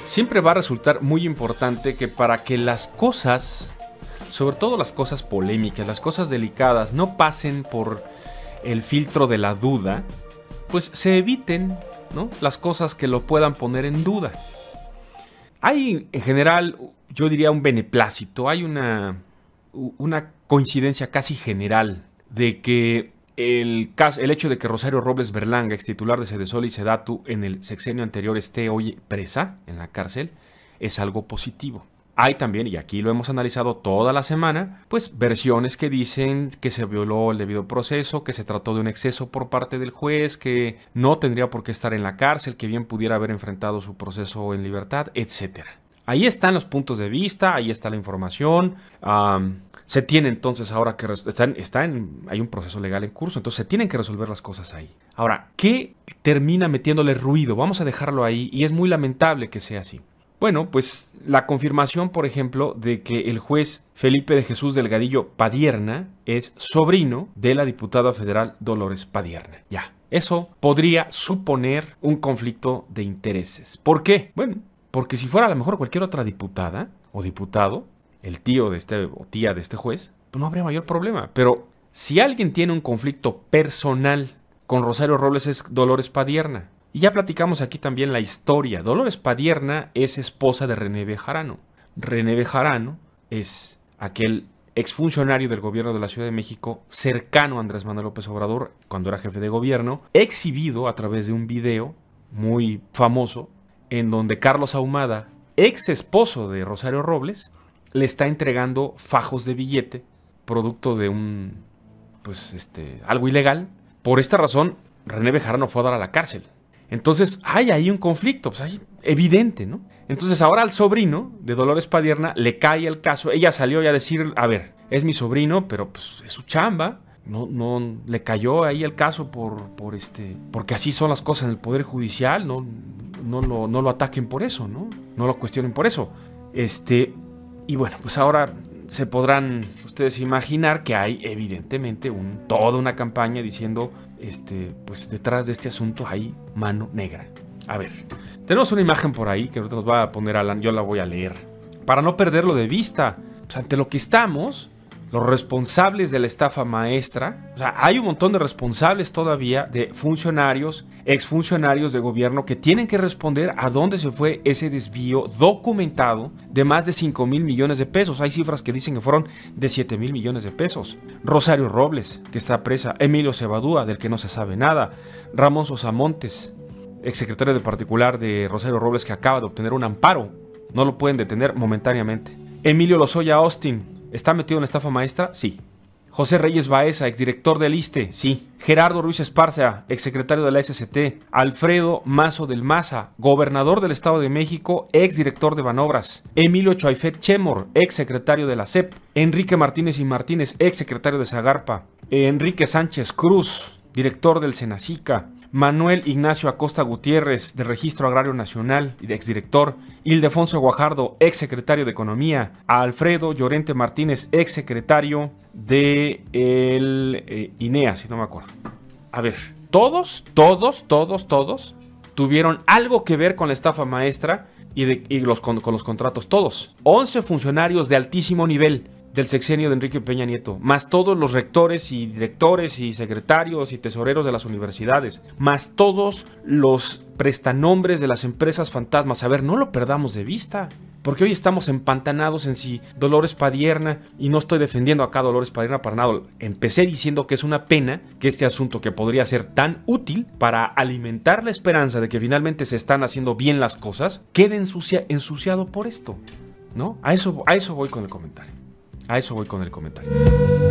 siempre va a resultar muy importante que para que las cosas, sobre todo las cosas polémicas, las cosas delicadas, no pasen por el filtro de la duda, pues se eviten, ¿no?, las cosas que lo puedan poner en duda. Hay, en general, yo diría un beneplácito, hay una coincidencia casi general de que el hecho de que Rosario Robles Berlanga, ex titular de Sedesol y Sedatu, en el sexenio anterior esté hoy presa en la cárcel, es algo positivo. Hay también, y aquí lo hemos analizado toda la semana, pues versiones que dicen que se violó el debido proceso, que se trató de un exceso por parte del juez, que no tendría por qué estar en la cárcel, que bien pudiera haber enfrentado su proceso en libertad, etc. Ahí están los puntos de vista, ahí está la información. Se tiene entonces ahora que hay un proceso legal en curso, entonces se tienen que resolver las cosas ahí. Ahora, ¿qué termina metiéndole ruido? Vamos a dejarlo ahí, y es muy lamentable que sea así. Bueno, pues la confirmación, por ejemplo, de que el juez Felipe de Jesús Delgadillo Padierna es sobrino de la diputada federal Dolores Padierna. Ya, eso podría suponer un conflicto de intereses. ¿Por qué? Bueno, porque si fuera a lo mejor cualquier otra diputada o diputado, el tío de o tía de este juez, pues no habría mayor problema. Pero si alguien tiene un conflicto personal con Rosario Robles, es Dolores Padierna. Y ya platicamos aquí también la historia. Dolores Padierna es esposa de René Bejarano. René Bejarano es aquel exfuncionario del gobierno de la Ciudad de México cercano a Andrés Manuel López Obrador cuando era jefe de gobierno, exhibido a través de un video muy famoso en donde Carlos Ahumada, ex esposo de Rosario Robles, le está entregando fajos de billete, producto de algo ilegal. Por esta razón, René Bejarano fue a dar a la cárcel. Entonces hay ahí un conflicto, pues hay evidente, ¿no? Entonces ahora al sobrino de Dolores Padierna le cae el caso. Ella salió ya a decir, a ver, es mi sobrino, pero pues es su chamba. No le cayó ahí el caso porque así son las cosas en el Poder Judicial. No lo ataquen por eso, ¿no? No lo cuestionen por eso. Y bueno, pues ahora se podrán ustedes imaginar que hay evidentemente toda una campaña diciendo, pues detrás de este asunto hay mano negra. A ver, tenemos una imagen por ahí que ahorita nos va a poner Alan, yo la voy a leer. Para no perderlo de vista, pues ante lo que estamos, los responsables de la estafa maestra, o sea, hay un montón de responsables todavía de funcionarios, exfuncionarios de gobierno que tienen que responder a dónde se fue ese desvío documentado de más de 5,000 millones de pesos. Hay cifras que dicen que fueron de 7,000 millones de pesos. Rosario Robles, que está presa. Emilio Cebadúa, del que no se sabe nada. Ramón Sosamontes, exsecretario de particular de Rosario Robles, que acaba de obtener un amparo. No lo pueden detener momentáneamente. Emilio Lozoya Austin, ¿está metido en la estafa maestra? Sí. José Reyes Baeza, exdirector del ISSSTE, sí. Gerardo Ruiz Esparza, exsecretario de la SCT. Alfredo Mazo del Maza, gobernador del Estado de México, exdirector de Banobras. Emilio Choaifet Chemor, exsecretario de la SEP. Enrique Martínez y Martínez, exsecretario de Zagarpa. Enrique Sánchez Cruz, director del Senacica. Manuel Ignacio Acosta Gutiérrez, del Registro Agrario Nacional y de exdirector. Ildefonso Guajardo, exsecretario de Economía. Alfredo Llorente Martínez, exsecretario de INEA, si no me acuerdo. A ver, todos tuvieron algo que ver con la estafa maestra con los contratos, todos. 11 funcionarios de altísimo nivel del sexenio de Enrique Peña Nieto, más todos los rectores y directores y secretarios y tesoreros de las universidades, más todos los prestanombres de las empresas fantasmas. A ver, no lo perdamos de vista, porque hoy estamos empantanados en si Dolores Padierna, y no estoy defendiendo acá a Dolores Padierna para nada. Empecé diciendo que es una pena que este asunto, que podría ser tan útil para alimentar la esperanza de que finalmente se están haciendo bien las cosas, quede ensuciado por esto, ¿no? A eso voy con el comentario.